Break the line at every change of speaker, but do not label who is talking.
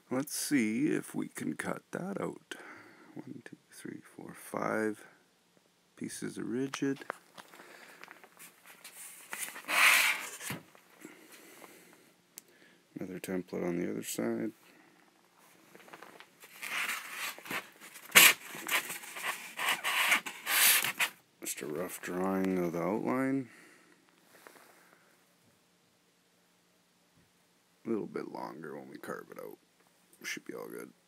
Let's see if we can cut that out. 1, 2, 3, 4, 5 pieces of rigid. Another template on the other side. Just a rough drawing of the outline. A little bit longer when we carve it out. Should be all good.